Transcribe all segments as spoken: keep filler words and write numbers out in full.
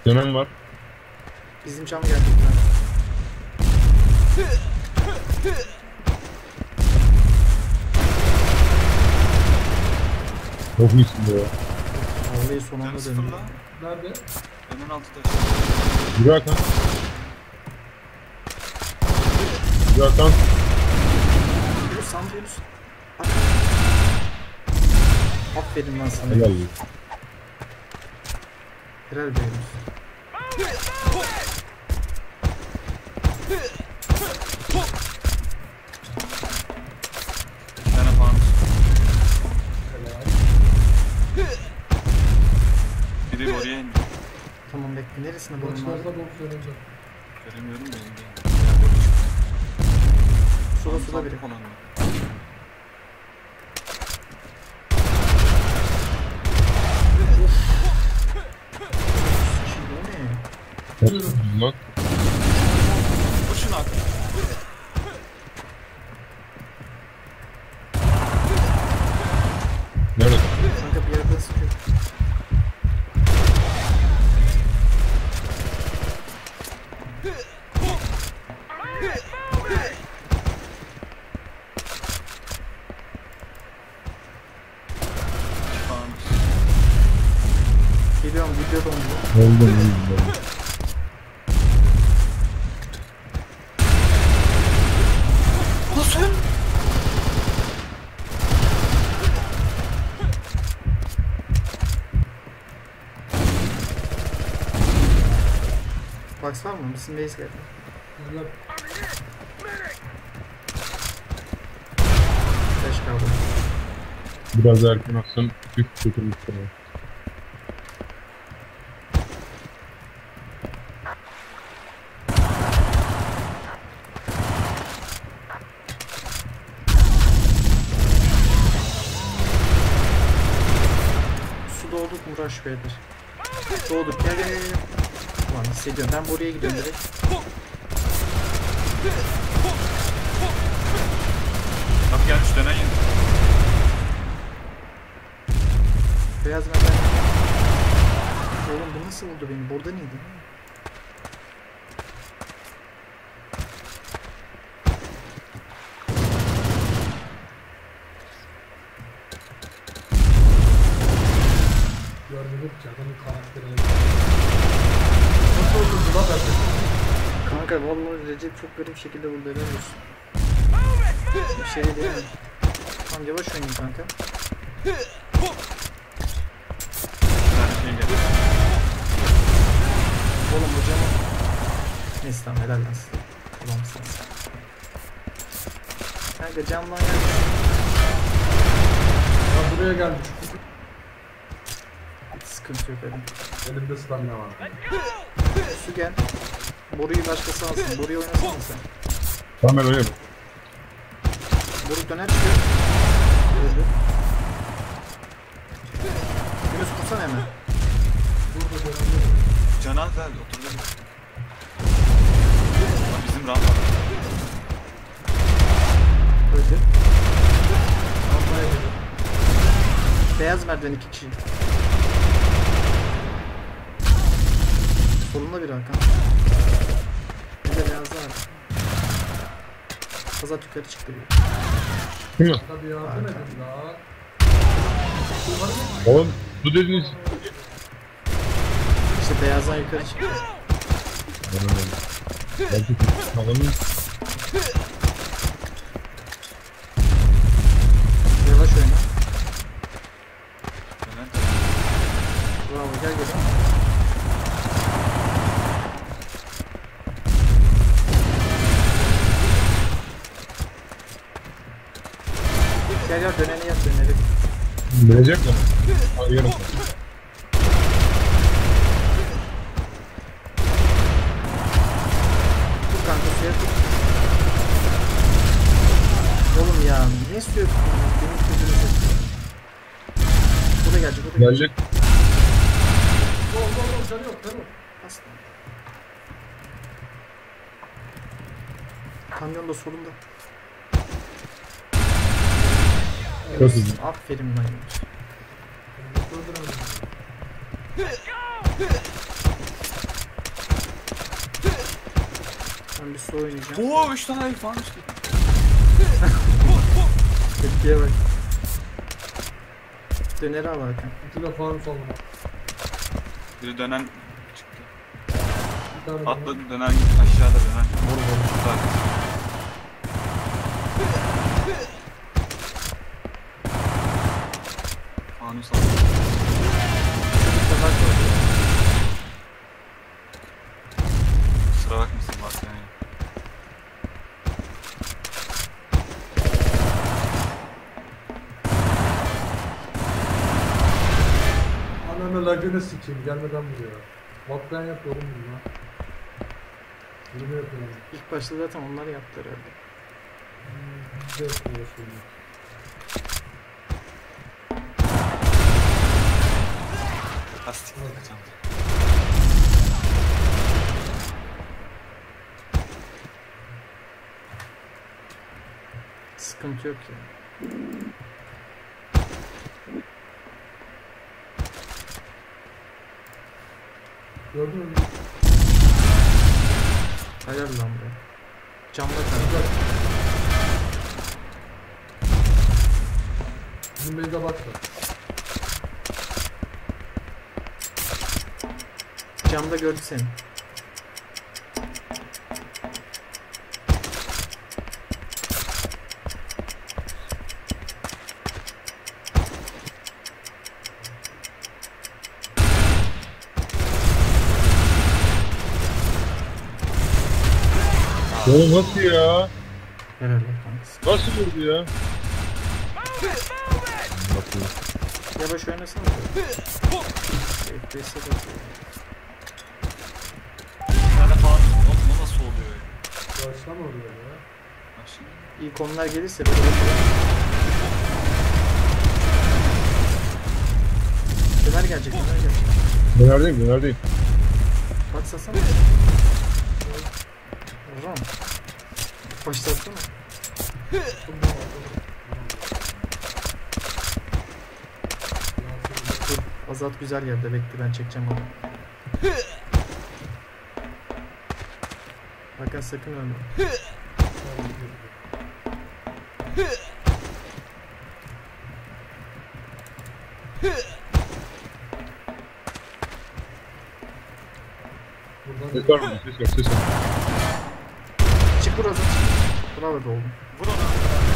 Dönem var. Bizim cam geldi. Çok iyisin be ya. Vallahi son anda Canı döndü. sıfırla. Nerede? Önün altıda. Yürü Hakan. Yürü Hakan. Yunus sağ Yunus. Aferin lan sana. Helal olsun. Helal be Yunus. Bir tane falan. Biri oraya indi. Tamam bekle. Neresine balon var? Maçlarda bok görünce. Göremiyorum da indi. Suda suda biri. Falan. Şimdi o ne? Çok lan. Vur şunu Hakan. Nerede? Kanka bir yerden sıkıyor. Falan. Geliyorum video dondu. Oldu oldu. Nasıl? Box var mı? Bizim base geldi. Bunlar Beş kaldı. Biraz erken atsan üç götürmüş sana. Su doğduk mu rush beyler? Doğduk. Gel gel gel. gel. Ulan hissediyorum. Ben buraya gidiyorum direkt. Bak gelmiş dönen yedi. Beyaz merdiven. Oğlum bu nasıl oldu benim? Burada neydi? gördükçe adamın karakterini. Nasıl oldu bu lan ben? Kanka vallahi Recep çok garip şekilde burada ölüyorsun. Bir şey değil mi? Tamam yavaş oynayın kanka. Bir tane şey geldi. Oğlum hocam. Neyse tamam helal lan size. Ulamsınız. Kanka camdan gel. Ya buraya gelmiş. Sıkıntı yok öyle. Elimde stamina var. Su gel. Boruyu başkası alsın. Boruyu oynasana sen. Tamam ben öyle. Boru döner çıkıyor. Öldü. Yunus kursana hemen. Burada dönemde. Can al ver oturdu. Bak bizim ram var. Öldü. Almaya geliyor. Beyaz merdiven iki kişi. Solunda bir Hakan. Bir de beyazda var. Azat yukarı çıktı bir. Kim lan? Tabii yardım edin la. Oğlum su dediniz. İşte beyazdan yukarı çıktı. Belki adamın Yavaş oyna. Dönen. Bravo gel gel. Gel gel döneni yap döneri. bilecek mi? Hadi yarın. Dur kanka suya tut. Oğlum ya ne istiyorsun? Benim çocuğum yok. Bu da gelecek, bu da gelecek. Gelecek. Gol gol gol canı yok canı yok. Aslan. Kamyon da solunda. Çok hızlı. Aferin lan Yunus. Öldüremedim. Ben bir su oynayacağım. Oo üç tane ayı falan işte. Tepkiye bak. Döneri al Hakan. İki defa farm saldım. Biri dönen çıktı. Bir tane daha. Atladı dönen aşağıda dönen. Vur vur. Bak. Fanus aldı. Bir sefer koydu. Kusura bakmasın bak yani. Ananı lagını sikeyim gelmeden buraya. Bak ben yapıyorum bunu lan. Bunu yapıyorum. İlk başta zaten onlar yaptı herhalde. Hmm, biz de yapıyoruz şimdi. Lastik takacağım. Sıkıntı yok ya. Gördün mü? Helal lan be. Camda kaldı. Güzel. Bizim base'e bak da. Camda gördü seni. Ya nasıl ya? Helal lan kankası. Nasıl vurdu ya? Bakayım. Yavaş oynasana. F P S'e bakıyor. Bir tane Fanus. Oğlum o nasıl oluyor ya? Başlama oluyor ya. Bak şimdi. İyi konular gelirse böyle yapalım. Döner gelecek, döner gelecek. Dönerdeyim, dönerdeyim. Bak sasana. Ram. Başlatsana. Dur, Azat güzel yerde bekle, ben çekeceğim onu. Hakan sakın ölme. Buradan Ses var mı? Ses var, ses var. Çık vur Azat. Bravo be oğlum. Vur onu.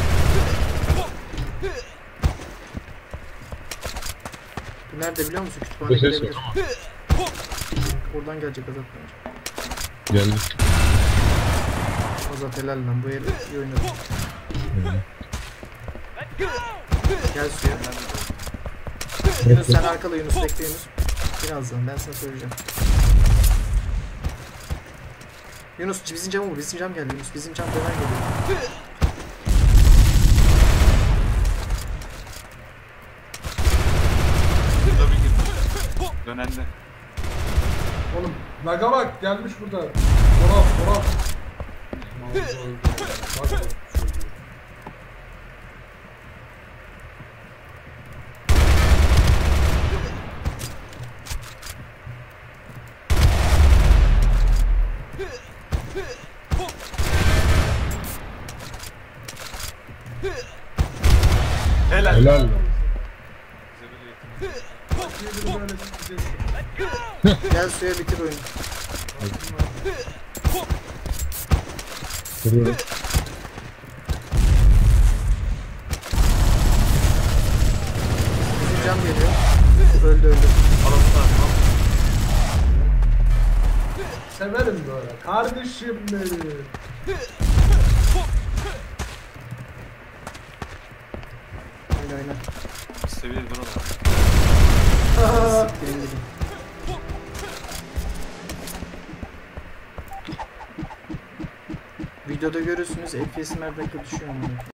Bu nerede biliyor musun? Kütüphane Ses var gelebilir. ama. Oradan gelecek Azat bence. Geldi. Azat helal lan, bu herif iyi oynadı. Gel suya. Yunus sen arkala, Yunus bekle Yunus. Birazdan ben sana söyleyeceğim. Yunus bizim cam vur, bizim cam geldi Yunus, bizim cam döner geliyor. Tabii ki. Dönende. Oğlum laga bak gelmiş burada. Oraf oraf. Bak bak. Helal. Helal lan. Bize böyle yetin. Bak yedini böyle gideceksin. Gel suya bitir oyunu. Duruyorum. Bizim cam geliyor. Öldü öldü. Alalım da. Severim böyle. Kardeşim benim. Oyna oyna. Seviye buralar. Siktirin gidin. Videoda görürsünüz F P S'im her dakika düşüyor.